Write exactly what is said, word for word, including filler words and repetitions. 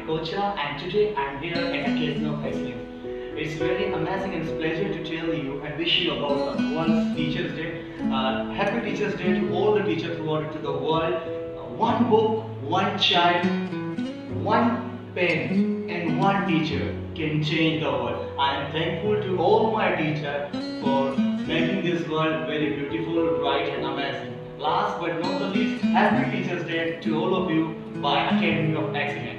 Kocha, and today I'm here at Academy of Excellence. It's very amazing and it's a pleasure to tell you and wish you about uh, one Teacher's Day. Uh, happy Teacher's Day to all the teachers throughout to the world. Uh, one book, one child, one pen and one teacher can change the world. I am thankful to all my teachers for making this world very beautiful, bright and amazing. Last but not the least, happy Teacher's Day to all of you by Academy of Excellence.